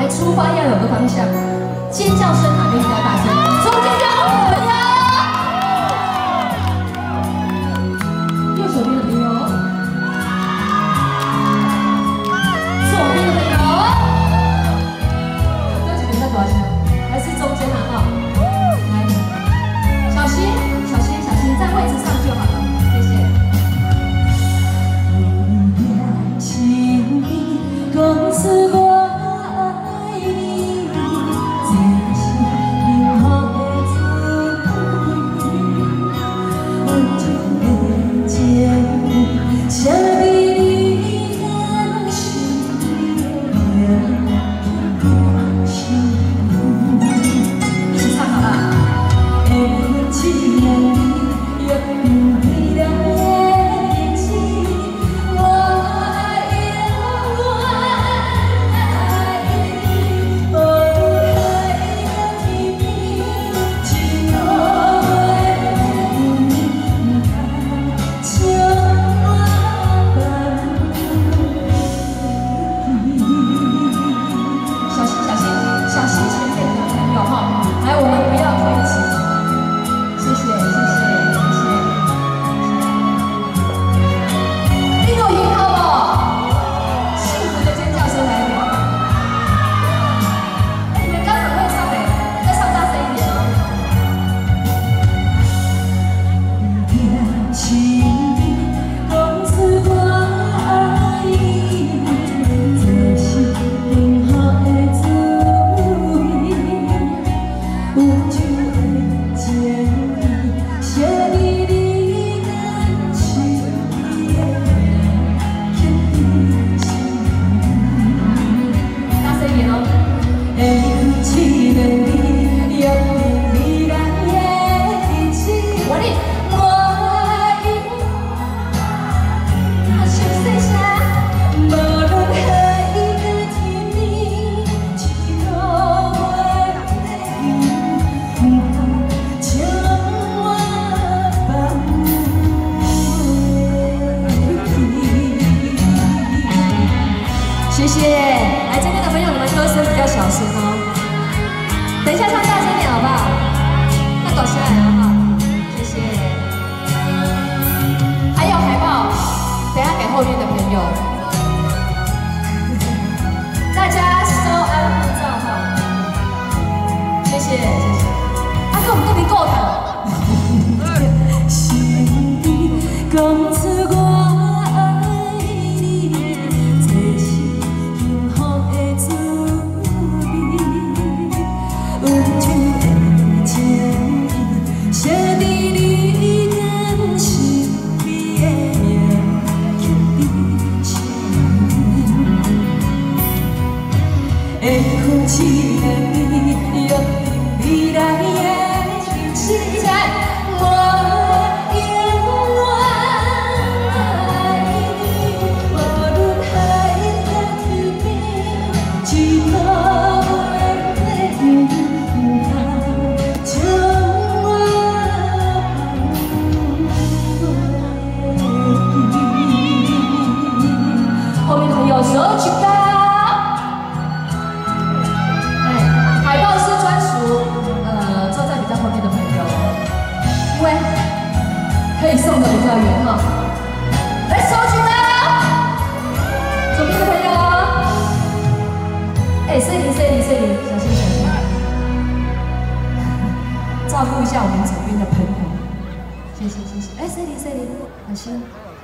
台出发要有个方向，尖叫声哪边比较大声？中间边的朋友，右手边的朋友，左边的朋友，歌曲比较多少声？还是中间啊？哈，来，小心，小心，小心，在位置上就好了，谢谢。讲出我爱你，这是幸福的滋味。温柔的情意，写给你的心里的心。一起唱好了。会记得你，约定未来的日子，我爱永远。谢谢，来这边的朋友，你们歌声比较小声哦。等一下唱大声点好不好？那搞起来好不好？谢谢。还有海报，等一下给后面的朋友。大家收安护照哈。谢谢谢谢。啊，跟我们这边够的。心里讲出我。记得你，约定未来的日子，我永远爱你，无论海角天边，一个月的云霞，将我后面的朋友手举高。可以送的比较远哈，来手举高，左边的朋友，哎，摄影，小心，照顾一下我们左边的朋友，谢谢，哎，摄影，小心。